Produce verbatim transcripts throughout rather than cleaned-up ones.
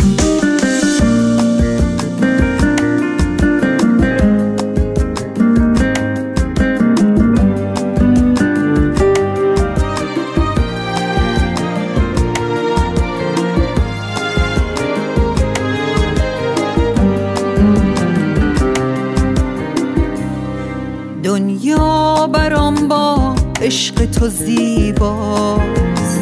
دنیا برام با عشق تو زیباست،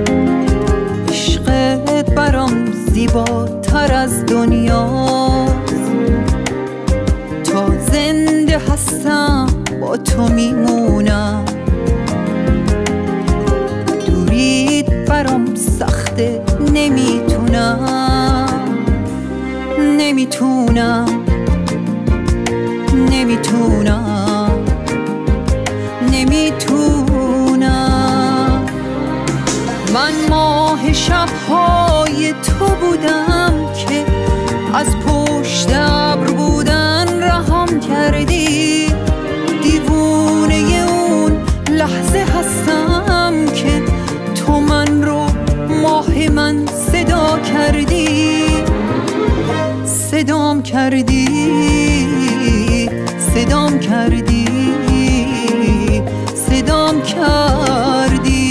عشقت برام زیباتر از دنیاست. تا زنده هستم با تو میمونم، دورید برام سخته، نمیتونم نمیتونم نمیتونم نمیتونم. من ماه شبهای تو بودم که از پشت ابر بودن رهام کردی. دیوونه اون لحظه هستم که تو من رو ماه من صدا کردی، صدام کردی صدام کردی صدام کردی.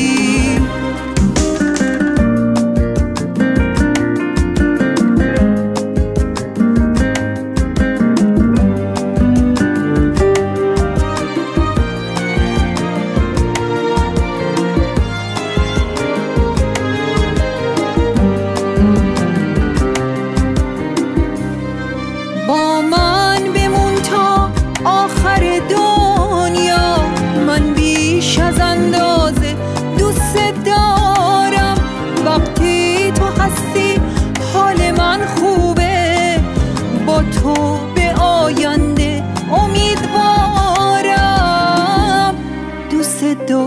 با من بمون تا آخر دنیا، من بیش از اندازه دوست دارم. وقتی تو هستی حال من خوبه، با تو به آینده امیدوارم. دوست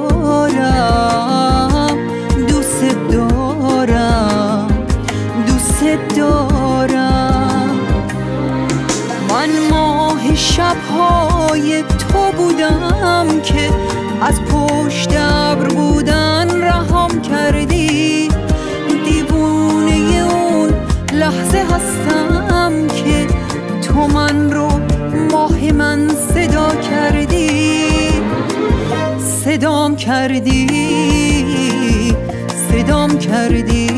دارم دوست دارم دوست دارم. من ماه شبهای تو بودم که از پشت ابر بودن رهام کردی. دیوونه اون لحظه هستم که تو من رو ماه من صدا کردی، صدام کردی صدام کردی